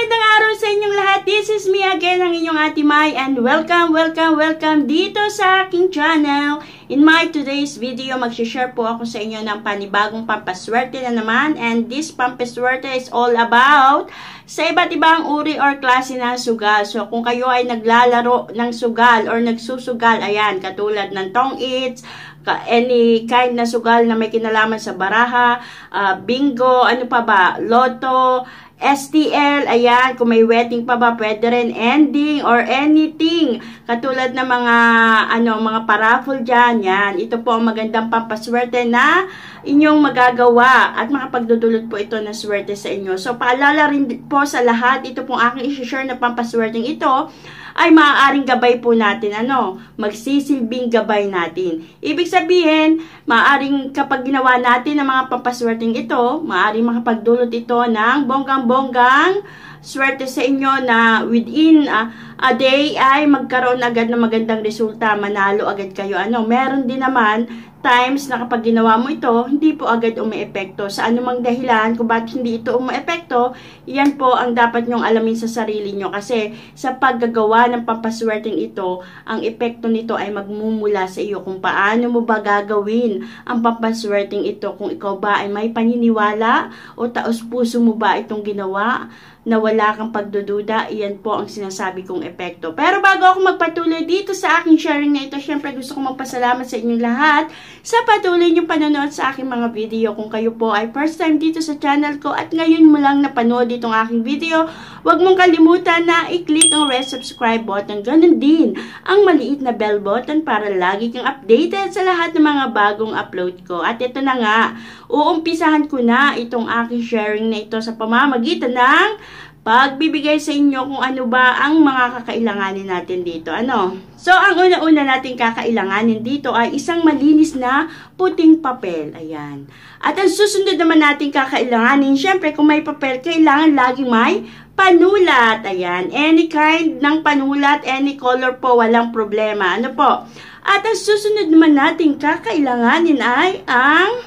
Magandang araw sa inyong lahat. This is me again, ang inyong Ate Mai, and welcome dito sa aking channel. In my today's video, mag-share po ako sa inyo ng panibagong pampaswerte na naman, and this pampaswerte is all about sa iba't ibang uri or klase ng sugal. So, kung kayo ay naglalaro ng sugal or nagsusugal, ayan, katulad ng tong-its, any kind na sugal na may kinalaman sa baraha, bingo, ano pa ba, loto, STL, ayan, kung may wedding pa ba, pwede rin ending or anything. Katulad ng mga paraffle dyan, yan. Ito po ang magandang pampaswerte na inyong magagawa at makapagdudulot po ito ng swerte sa inyo. So, paalala rin po sa lahat, ito pong aking isi-share na pampaswerteng ito ay maaaring gabay po natin, magsisilbing gabay natin. Ibig sabihin, maaaring kapag ginawa natin ang mga pampaswerteng ito, maaaring makapagdulot ito ng bonggang-bonggang swerte sa inyo na within a day ay magkaroon agad ng magandang resulta, manalo agad kayo. Meron din naman times na kapag ginawa mo ito, hindi po agad umeepekto. Sa anumang dahilan kung bakit hindi ito umeepekto, yan po ang dapat nyong alamin sa sarili nyo. Kasi sa paggagawa ng pampaswerteng ito, ang epekto nito ay magmumula sa iyo. Kung paano mo ba gagawin ang pampaswerteng ito, kung ikaw ba ay may paniniwala o taos puso mo ba itong ginawa, na wala kang pagdududa, iyan po ang sinasabi kong epekto. Pero bago ako magpatuloy dito sa aking sharing na ito, syempre gusto kong magpasalamat sa inyong lahat sa patuloy niyong panonood sa aking mga video. Kung kayo po ay first time dito sa channel ko at ngayon mo lang napanood itong aking video, huwag mong kalimutan na i-click ang red subscribe button. Ganun din ang maliit na bell button para lagi kang updated sa lahat ng mga bagong upload ko. At ito na nga, uumpisahan ko na itong aking sharing na ito sa pamamagitan ng pagbibigay sa inyo kung ano ba ang mga kakailanganin natin dito. So, ang una-una natin kakailanganin dito ay isang malinis na puting papel. Ayan. At ang susunod naman natin kakailanganin, syempre kung may papel, kailangan laging may panulat. Ayan. Any kind ng panulat, any color po, walang problema. At ang susunod naman natin kakailanganin ay ang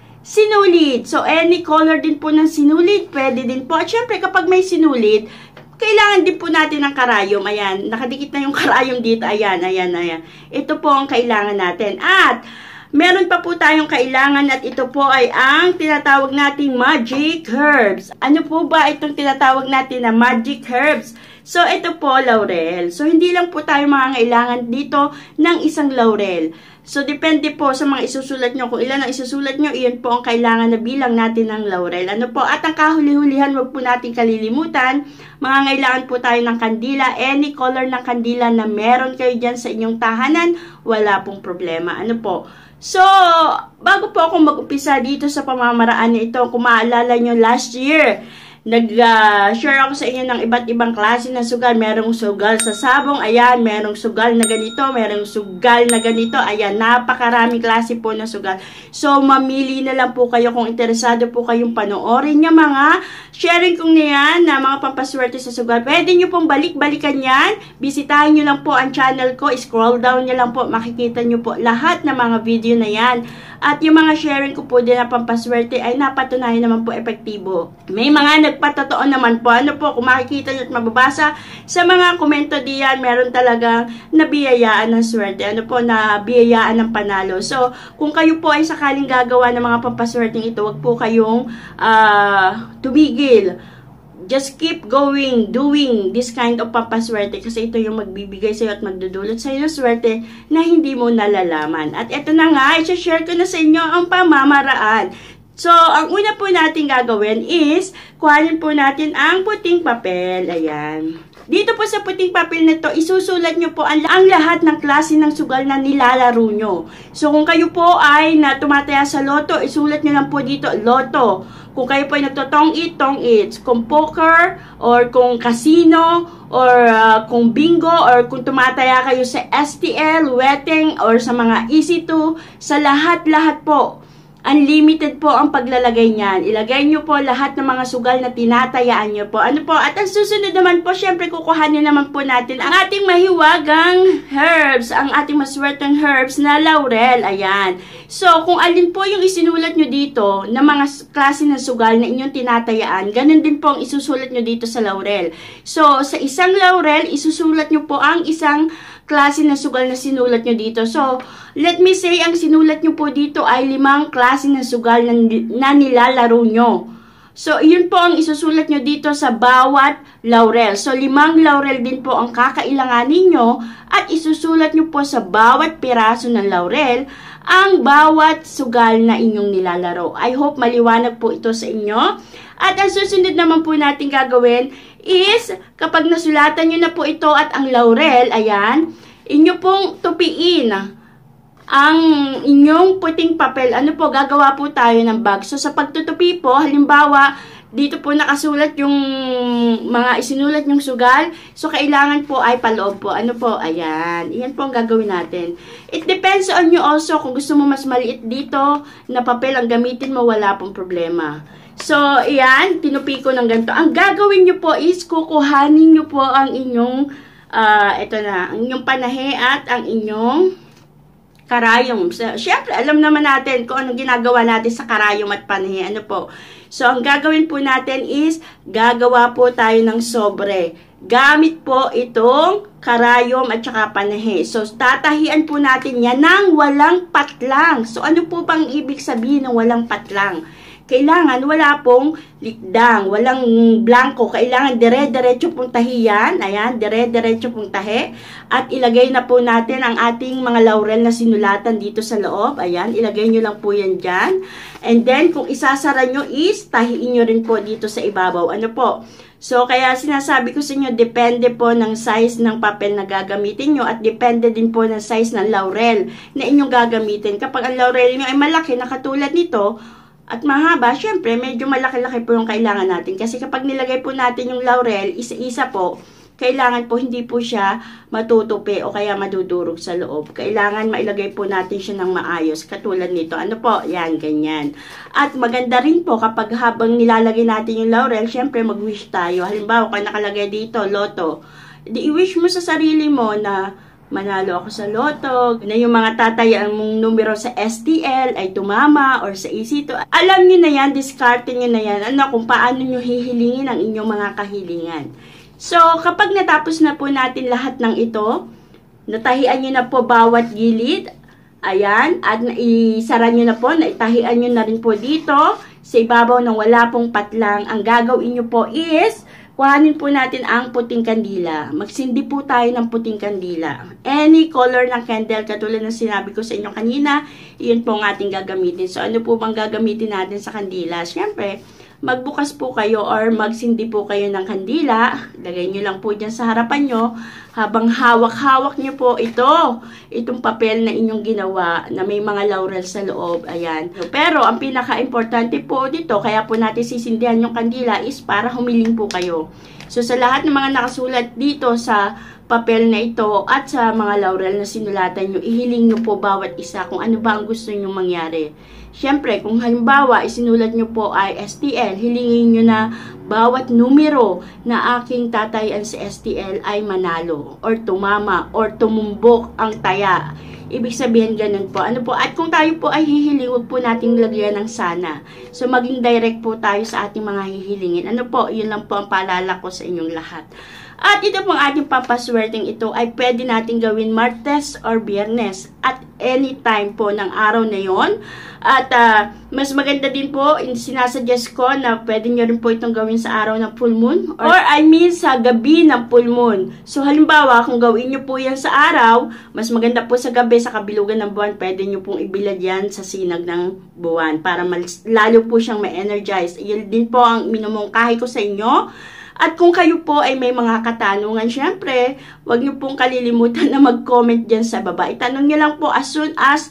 sinulid. So, any color din po ng sinulid, pwede din po. At syempre, kapag may sinulid, kailangan din po natin ng karayom. Ayan, nakadikit na yung karayom dito. Ayan. Ito po ang kailangan natin. At, meron pa po tayong kailangan at ito po ay ang tinatawag nating magic herbs. Ano po ba itong tinatawag natin na magic herbs? So, ito po, laurel. So, hindi lang po tayo mangangailangan dito ng isang laurel. So, depende po sa mga isusulat nyo. Kung ilan ang isusulat nyo, iyon po ang kailangan na bilang natin ng laurel. At ang kahuli-hulihan, wag po natin kalilimutan. Mangangailangan po tayo ng kandila. Any color ng kandila na meron kayo dyan sa inyong tahanan, wala pong problema. So, bago po ako mag-upisa dito sa pamamaraan nito, kung maalala nyo last year, nag-share ako sa inyo ng iba't ibang klase ng sugal. Merong sugal sa sabong, ayan, merong sugal na ganito, merong sugal na ganito, ayan, napakaraming klase po ng sugal. So, mamili na lang po kayo kung interesado po kayong panoorin niya mga sharing kong niyan na mga pampaswerte sa sugal. Pwede nyo pong balik-balikan yan, bisitahin nyo lang po ang channel ko, scroll down nyo lang po, makikita nyo po lahat ng mga video na yan. At yung mga sharing ko po din na pampaswerte ay napatunayan naman po epektibo. May mga nagpatotoo naman po. Kung makikita nyo at mababasa sa mga komento diyan, meron talagang nabiyayaan ng swerte. Nabiyayaan ng panalo. So, kung kayo po ay sakaling gagawa ng mga pampaswerteng ito, wag po kayong tumigil. Just keep going, doing this kind of pampaswerte kasi ito yung magbibigay sa'yo at magdudulot sa'yo ng swerte na hindi mo nalalaman. At ito na nga, i-share ko na sa inyo ang pamamaraan. So, ang una po natin gagawin is, kuhanin po natin ang puting papel. Ayan. Dito po sa puting papel na to, isusulat nyo po ang lahat ng klase ng sugal na nilalaro nyo. So, kung kayo po ay tumataya sa loto, isulat nyo lang po dito, loto. Kung kayo po ay nagtotong-it, tong-it. Kung poker, or kung casino, or kung bingo, or kung tumataya kayo sa STL, wedding, or sa mga easy to, sa lahat-lahat po Unlimited po ang paglalagay niyan. Ilagay nyo po lahat ng mga sugal na tinatayaan nyo po. Ano po? At ang susunod naman po, syempre kukuhanin naman po natin ang ating mahiwagang herbs. Ang ating maswerteng herbs na laurel. Ayan. So, kung alin po yung isinulat nyo dito na mga klase ng sugal na inyong tinatayaan, ganun din po ang isusulat nyo dito sa laurel. So, sa isang laurel, isusulat nyo po ang isang klase na sugal na sinulat nyo dito. So, let me say, ang sinulat nyo po dito ay 5 klase ng sugal na nilalaro nyo. So, yun po ang isusulat nyo dito sa bawat laurel. So, 5 laurel din po ang kakailanganin nyo at isusulat nyo po sa bawat piraso ng laurel ang bawat sugal na inyong nilalaro. I hope maliwanag po ito sa inyo. At ang susunod naman po natin gagawin is, kapag nasulatan nyo na po ito at ang laurel, ayan, inyo pong tupiin ang inyong puting papel. Ano po, gagawa po tayo ng bag. So, sa pagtutupi po, halimbawa, dito po nakasulat yung mga isinulat yung sugal. So, kailangan po ay paloob po. Ano po? Ayan. Iyan po ang gagawin natin. It depends on you also. Kung gusto mo mas maliit dito na papel ang gamitin mo, wala pong problema. So, ayan. Tinupi ko ng ganito. Ang gagawin nyo po is kukuhanin nyo po ang inyong ito na. Ang inyong panahe at ang inyong karayom. So, syempre, alam naman natin kung anong ginagawa natin sa karayom at panahe. Ano po? So, ang gagawin po natin is, gagawa po tayo ng sobre. Gamit po itong karayom at saka panahe. So, tatahian po natin yan ng walang patlang. So, ano po bang ibig sabihin ng walang patlang? Kailangan wala pong likdang, walang blanco. Kailangan dire-diretso pong tahiyan. Ayan, dire-diretso pong tahi. At ilagay na po natin ang ating mga laurel na sinulatan dito sa loob. Ayan, ilagay nyo lang po yan dyan. And then, kung isasara nyo is, tahiin nyo rin po dito sa ibabaw. Ano po? So, kaya sinasabi ko sa inyo, depende po ng size ng papel na gagamitin nyo at depende din po ng size ng laurel na inyong gagamitin. Kapag ang laurel nyo ay malaki na katulad nito, at mahaba, syempre, medyo malaki-laki po yung kailangan natin. Kasi kapag nilagay po natin yung laurel, isa-isa po, kailangan po hindi po siya matutupi o kaya madudurog sa loob. Kailangan mailagay po natin siya ng maayos. Katulad nito. Ano po? Yan, ganyan. At maganda rin po kapag habang nilalagay natin yung laurel, syempre mag-wish tayo. Halimbawa, kung nakalagay dito, loto. I-wish mo sa sarili mo na manalo ako sa loto, na yung mga tatayaan mong numero sa STL ay tumama or sa EC2. Alam nyo na yan, discarte nyo na yan, ano, kung paano nyo hihilingin ang inyong mga kahilingan. So, kapag natapos na po natin lahat ng ito, natahian nyo na po bawat gilid, ayan, at isara nyo na po, naitahian nyo na rin po dito, sa ibabaw ng wala pong patlang, ang gagawin nyo po is, kuhanin po natin ang puting kandila. Magsindi po tayo ng puting kandila. Any color ng candle, katulad ng sinabi ko sa inyo kanina, iyon po ang ating gagamitin. So, ano po bang gagamitin natin sa kandila? Siyempre, magbukas po kayo or magsindi po kayo ng kandila. Lagay nyo lang po dyan sa harapan nyo. Habang hawak-hawak nyo po itong papel na inyong ginawa na may mga laurel sa loob. Ayan. Pero, ang pinaka-importante po dito, kaya po natin sisindihan yung kandila is para humiling po kayo. So, sa lahat ng mga nakasulat dito sa papel na ito at sa mga laurel na sinulatan nyo, ihiling nyo po bawat isa kung ano ba ang gusto nyo mangyari. Siyempre, kung halimbawa, isinulat nyo po ay STL, hilingin nyo na bawat numero na aking tatayan sa STL ay manalo, or tumama, or tumumbok ang taya. Ibig sabihin, ganun po. Ano po? At kung tayo po ay hihiling, huwag po nating lagyan ng sana. So, maging direct po tayo sa ating mga hihilingin. Ano po? Yun lang po ang paalala ko sa inyong lahat. At ito pong ating papaswerteng ito ay pwede natin gawin Martes or Biyernes at any time po ng araw na yon. At mas maganda din po, sinasuggest ko na pwede nyo rin po itong gawin sa araw ng full moon or I mean sa gabi ng full moon. So halimbawa, kung gawin nyo po yan sa araw, mas maganda po sa gabi, sa kabilugan ng buwan, pwede nyo pong ibilad yan sa sinag ng buwan para lalo po siyang ma-energize. Yun din po ang minumungkahi ko sa inyo. At kung kayo po ay may mga katanungan, syempre, huwag niyo pong kalilimutan na mag-comment dyan sa baba. Itanong niyo lang po as soon as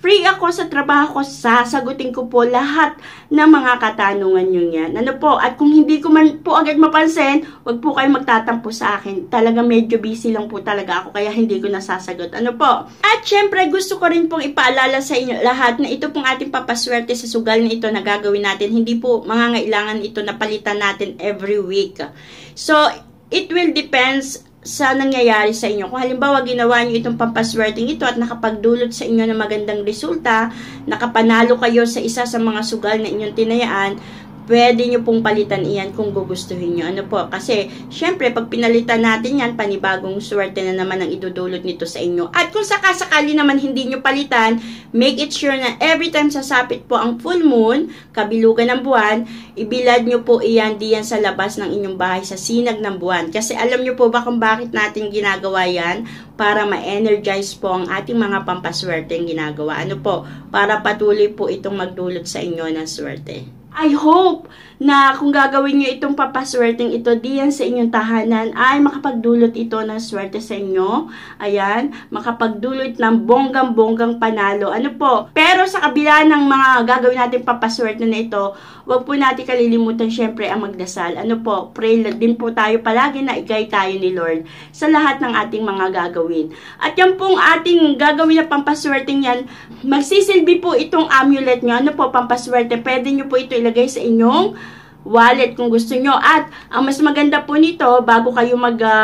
free ako sa trabaho ko, sasagutin ko po lahat ng mga katanungan nyo yan. Ano po, at kung hindi ko man po agad mapansin, wag po kayo magtatampo sa akin. Talaga medyo busy lang po talaga ako, kaya hindi ko nasasagot. Ano po? At syempre, gusto ko rin pong ipaalala sa inyo lahat na ito pong ating papaswerte sa sugal na ito na gagawin natin. Hindi po mangangailangan ito na palitan natin every week. So, it will depends sa nangyayari sa inyo. Kung halimbawa ginawa nyo itong pampaswerteng ito at nakapagdulot sa inyo ng magandang resulta, nakapanalo kayo sa isa sa mga sugal na inyong tinayaan, pwede nyo pong palitan iyan kung gugustuhin nyo. Ano po? Kasi, syempre, pag pinalitan natin yan, panibagong swerte na naman ang idudulot nito sa inyo. At kung sakasakali naman hindi nyo palitan, make it sure na every time sasapit po ang full moon, kabilugan ng buwan, ibilad nyo po iyan diyan sa labas ng inyong bahay sa sinag ng buwan. Kasi alam nyo po ba kung bakit natin ginagawa yan? Para ma-energize po ang ating mga pampaswerte ang ginagawa. Ano po? Para patuloy po itong magdulot sa inyo ng swerte. I hope na kung gagawin nyo itong papaswerteng ito diyan sa inyong tahanan ay makapagdulot ito ng swerte sa inyo. Ayan, makapagdulot ng bonggang-bonggang panalo. Ano po? Pero sa kabila ng mga gagawin natin papaswerte na ito, wag po natin kalilimutan syempre ang magdasal. Ano po? Pray din po tayo palagi na igay tayo ni Lord sa lahat ng ating mga gagawin. At yan pong ating gagawin na pampaswerteng yan, magsisilbi po itong amulet nyo. Ano po? Pampaswerte. Pwede nyo po ito ilagay sa inyong wallet kung gusto nyo. At ang mas maganda po nito, bago kayo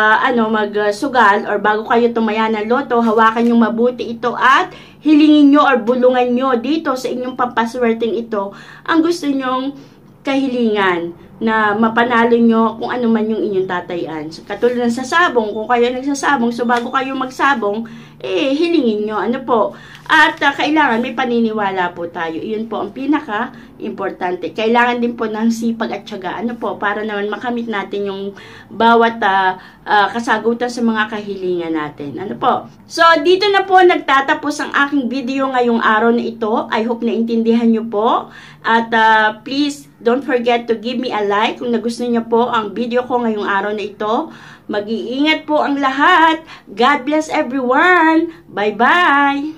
magsugal or bago kayo tumaya ng loto, hawakan nyo mabuti ito at hilingin nyo or bulungan nyo dito sa inyong pampaswerteng ito ang gusto nyong kahilingan na mapanalo nyo kung ano man yung inyong tatayan. So, katulad ng sasabong, kung kayo nagsasabong, so bago kayo magsabong, hilingin nyo. Ano po? At kailangan may paniniwala po tayo. Iyon po ang pinaka-importante. Kailangan din po ng sipag at tiyaga. Ano po? Para naman makamit natin yung bawat kasagutan sa mga kahilingan natin. Ano po? So, dito na po nagtatapos ang aking video ngayong araw na ito. I hope naintindihan nyo po. At please, don't forget to give me a like kung nagustuhan nyo po ang video ko ngayong araw na ito. Mag-iingat po ang lahat. God bless everyone. Bye-bye.